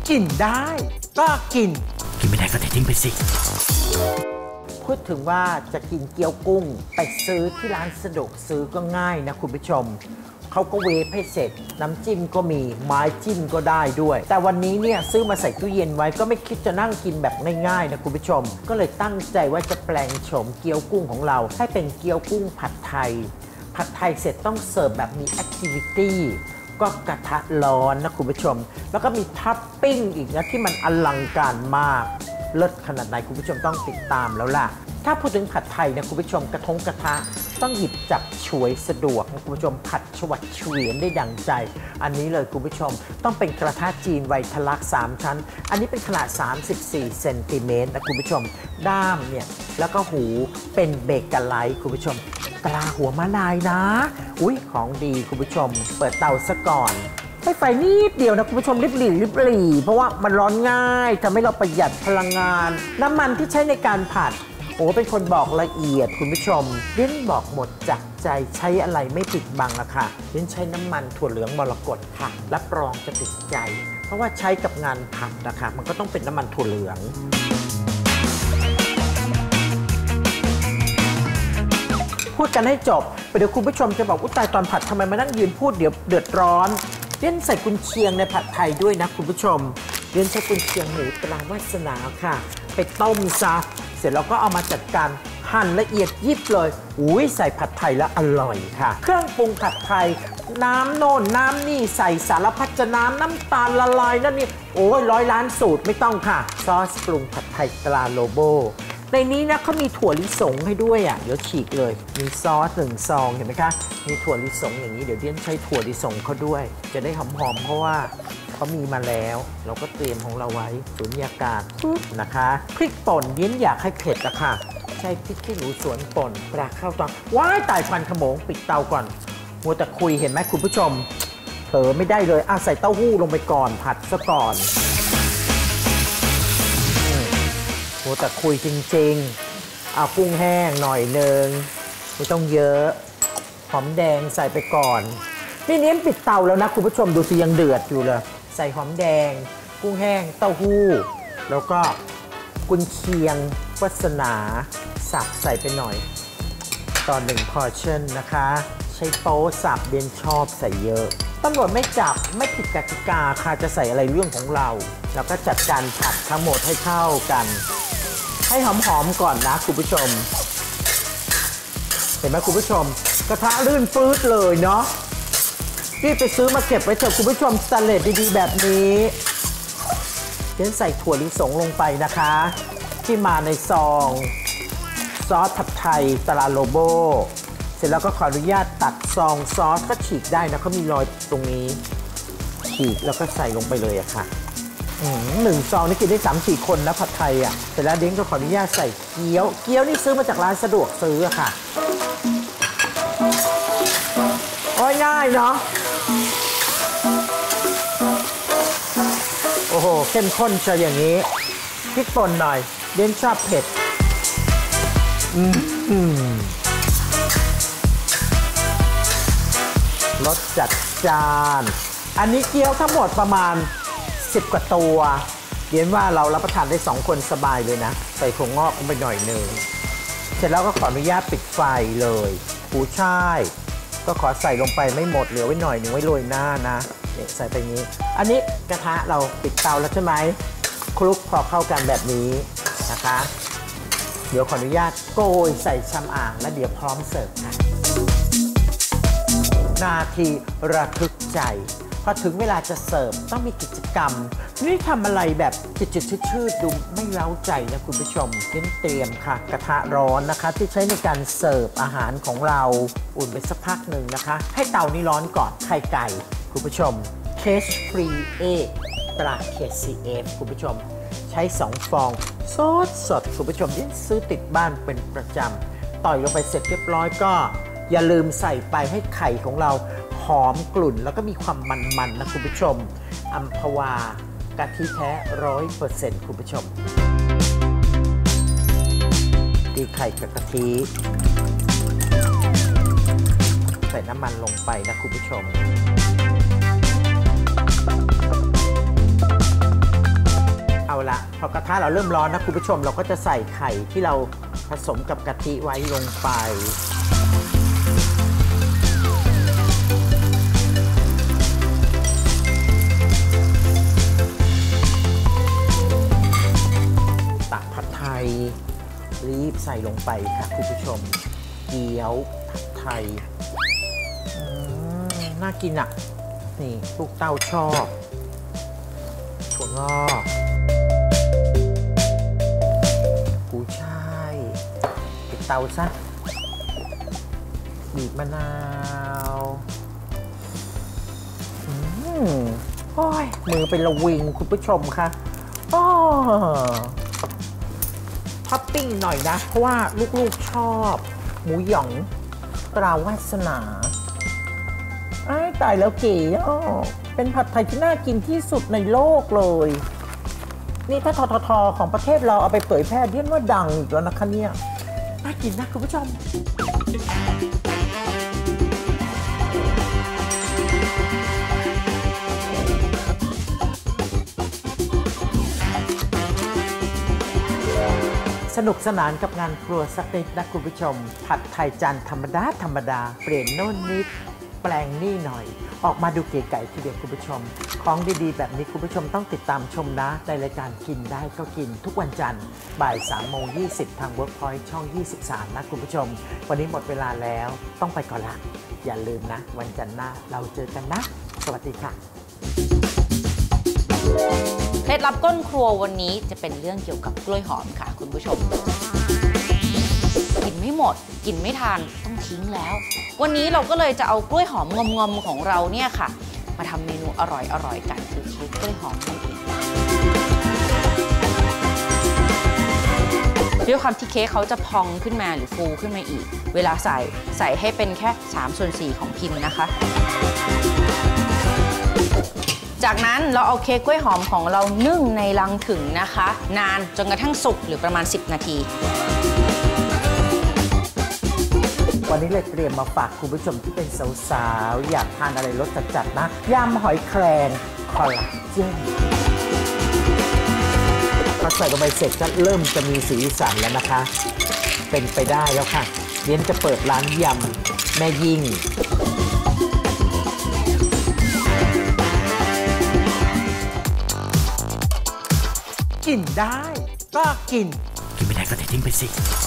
กินได้ก็กินไม่ได้ก็ทิ้งไปสิพูดถึงว่าจะกินเกี๊ยวกุ้งไปซื้อที่ร้านสะดวกซื้อก็ง่ายนะคุณผู้ชมเขาก็เวฟให้เสร็จน้ำจิ้มก็มีไม้จิ้มก็ได้ด้วยแต่วันนี้เนี่ยซื้อมาใส่ตู้เย็นไว้ก็ไม่คิดจะนั่งกินแบบง่ายๆนะคุณผู้ชมก็เลยตั้งใจว่าจะแปลงโฉมเกี๊ยวกุ้งของเราให้เป็นเกี๊ยวกุ้งผัดไทยเสร็จต้องเสิร์ฟแบบมีแอคทิวิตี้ก็กระทะร้อนนะคุณผู้ชมแล้วก็มีท็อปปิ้งอีกนะที่มันอลังการมากเลิศขนาดไหนคุณผู้ชมต้องติดตามแล้วล่ะถ้าพูดถึงผัดไทยนะคุณผู้ชมกระทะต้องหยิบจับฉวยสะดวกนะคุณผู้ชมผัดฉวัดเฉวียนได้ดังใจอันนี้เลยคุณผู้ชมต้องเป็นกระทะจีนไวทลัก3ชั้นอันนี้เป็นขนาด34เซนติเมตรนะคุณผู้ชมด้ามเนี่ยแล้วก็หูเป็นเบเกอร์ไลท์คุณผู้ชมปลาหัวมะนายนะอุ๊ยของดีคุณผู้ชมเปิดเตาซะก่อนให้ไฟนิดเดียวนะคุณผู้ชมริบหรี่เพราะว่ามันร้อนง่ายทำให้เราประหยัดพลังงานน้ำมันที่ใช้ในการผัดโอ้เป็นคนบอกละเอียดคุณผู้ชมเรียนบอกหมดจากใจใช้อะไรไม่ปิดบังละค่ะเรียนใช้น้ำมันถั่วเหลืองมรกตค่ะรับรองจะติดใจเพราะว่าใช้กับงานผัดนะคะมันก็ต้องเป็นน้ำมันถั่วเหลืองพูดกันให้จบเดี๋ยวคุณผู้ชมจะบอกอุ๊ยตายตอนผัดทำไมมานั่งยืนพูดเดี๋ยวเดือดร้อนเรียนใส่กุนเชียงในผัดไทยด้วยนะคุณผู้ชมเรียนใช้กุนเชียงหมูตราวาสนาค่ะไปต้มซะเสร็จแล้วก็เอามาจัดการหั่นละเอียดยิบเลยอุ้ยใส่ผัดไทยแล้วอร่อยค่ะเครื่องปรุงผัดไทยน้ำโน่นน้ำนี่ใส่สารพัดจะน้ำตาลละลายนั่นนี่โอ้ย100 ล้านสูตรไม่ต้องค่ะซอสปรุงผัดไทยตราโลโบในนี้นะเขามีถั่วลิสงให้ด้วยอ่ะเดี๋ยวฉีกเลยมีซอส1 ซองเห็นไหมคะมีถั่วลิสงอย่างนี้เดี๋ยวเดียนใช้ถั่วลิสงเขาด้วยจะได้หอมๆเพราะว่าเขามีมาแล้วเราก็เตรียมของเราไว้สุญญากาศนะคะพริกป่นเดียนอยากให้เผ็ดอะค่ะใช้พริกขี้หนูสวนป่นปลาข้าวตองว้ายตายควันขโมงปิดเตาก่อนมัวแต่คุยเห็นไหมคุณผู้ชมเผลอไม่ได้เลยใส่เต้าหู้ลงไปก่อนผัดซะก่อนโอ้แต่คุยจริงๆเอากุ้งแห้งหน่อยนึงไม่ต้องเยอะหอมแดงใส่ไปก่อนนี่เน้นปิดเตาแล้วนะคุณผู้ชมดูสิยังเดือดอยู่เลยใส่หอมแดงกุ้งแห้งเต้าหู้แล้วก็กุนเชียงวาสนาสับใส่ไปหน่อยตอน1 portion นะคะใช้โป๊สับเบียนชอบใส่เยอะตำรวจไม่จับไม่ผิดกติกาค่ะจะใส่อะไรเรื่องของเราแล้วก็จัดการผัดทั้งหมดให้เข้ากันให้หอมๆก่อนนะคุณผู้ชมเห็นไหมคุณผู้ชมกระทะลื่นปื๊ดเลยเนาะที่ไปซื้อมาเก็บไว้เถอะคุณผู้ชมสแตนเลสดีๆแบบนี้เดี๋ยวใส่ถั่วลิสงลงไปนะคะที่มาในซองซอสผัดไทยตราโลโบเสร็จแล้วก็ขออนุญาตตัดซองซอสก็ฉีกได้นะเขามีรอยตรงนี้ฉีกแล้วก็ใส่ลงไปเลยอะค่ะ1 ซองนี่กินได้3-4 คนนะผัดไทยอะเสร็จแล้วเด้งก็ขออนุญาตใส่เกี๊ยวนี่ซื้อมาจากร้านสะดวกซื้ออะค่ะโอ้ยง่ายเนาะโอ้โหเข้มข้นจะอย่างนี้พริกป่นหน่อยเด้งชอบเผ็ดรสจัดจานอันนี้เกี๊ยวทั้งหมดประมาณ10 กว่าตัวเรียนว่าเรารับประทานได้2 คนสบายเลยนะใส่ถั่วงอกลงไปหน่อยนึงเสร็จแล้วก็ขออนุญาตปิดไฟเลยหูช่ายก็ขอใส่ลงไปไม่หมดเหลือไว้หน่อยนึงไว้โรยหน้านะเนี่ยใส่ไปนี้อันนี้กระทะเราปิดเตาแล้วใช่ไหมคลุกพอเข้ากันแบบนี้นะคะเดี๋ยวขออนุญาตโกยใส่ชามอ่างแล้วเดี๋ยวพร้อมเสิร์ฟค่ะนาทีระทึกใจพอถึงเวลาจะเสิร์ฟต้องมีกิจกรรมนี่ทำอะไรแบบจืดๆชืดๆดูไม่เล้าใจนะคุณผู้ชมเตรียมค่ะกระทะร้อนนะคะที่ใช้ในการเสิร์ฟอาหารของเราอุ่นไปสักพักหนึ่งนะคะให้เตานี้ร้อนก่อนไข่ไก่คุณผู้ชมเคชฟรีเอตรา KCF คุณผู้ชมใช้2 ฟองสดคุณผู้ชมที่ซื้อติดบ้านเป็นประจำต่อยลงไปเสร็จเรียบร้อยก็อย่าลืมใส่ไปให้ไข่ของเราหอมกลุ่นแล้วก็มีความมันๆนะคุณผู้ชมอัมพวากะทิแท้ 100% คุณผู้ชมตีไข่กับกะทิใส่น้ำมันลงไปนะคุณผู้ชมอกระทะเราเริ่มร้อนนะคุณผู้ชมเราก็จะใส่ไข่ที่เราผสมกับกะทิไว้ลงไปตักผัดไทยรีบใส่ลงไปค่ะคุณผู้ชมเกี๊ยวผัดไทยน่ากินอ่ะนี่ลูกเต้าชอบถั่วงอกกุ้ยช่ายปิดเตาซะบีบมะนาวโอ้ยมือเป็นระวิงคุณผู้ชมค่ะท็อปปิ้งหน่อยนะเพราะว่าลูกๆชอบหมูหยองตราวาสนาตายแล้วเก๋เป็นผัดไทยที่น่ากินที่สุดในโลกเลยนี่ถ้าททของประเทศเราเอาไปเผยแพร่เรียกว่าดังอีกแล้วนะคะเนี่ยน่ากินนะคุณผู้ชมสนุกสนานกับงานครัวสักนิดนะคุณผู้ชมผัดไทยจานธรรมดาเปลี่ยนโน่นนิดแปลงนี่หน่อยออกมาดูเก๋ไก๋ทีเดียวคุณผู้ชมของดีๆแบบนี้คุณผู้ชมต้องติดตามชมนะในรายการกินได้ก็กินทุกวันจันทร์บ่าย 3:20 ทาง Workpoint ช่อง 23 นะคุณผู้ชมวันนี้หมดเวลาแล้วต้องไปก่อนละอย่าลืมนะวันจันทร์หน้าเราเจอกันนะสวัสดีค่ะเคล็ดลับก้นครัววันนี้จะเป็นเรื่องเกี่ยวกับกล้วยหอมค่ะคุณผู้ชมกินไม่หมดกินไม่ทานต้องทิ้งแล้ววันนี้เราก็เลยจะเอากล้วยหอมงอมๆของเราเนี่ยค่ะมาทำเมนูอร่อยๆกันคือเค้กกล้วยหอมนั่นเองด้วยความที่เค้กเขาจะพองขึ้นมาหรือฟูขึ้นมาอีกเวลาใส่ให้เป็นแค่3/4ของพิมพ์นะคะจากนั้นเราเอาเค้กกล้วยหอมของเรานึ่งในรังผึ่งนะคะนานจนกระทั่งสุกหรือประมาณ10 นาทีวันนี้เลยเตรียมมาฝากคุณผู้ชมที่เป็นสาวๆอยากทานอะไรรสจัดๆนะยำหอยแครงคอลลาเจนพอใส่ลงไปเสร็จก็เริ่มจะมีสีสันแล้วนะคะเป็นไปได้แล้วค่ะเดี๋ยวจะเปิดร้านยำแม่ยิ่งกินได้ก็กินไม่ได้ก็ทิ้งไปสิ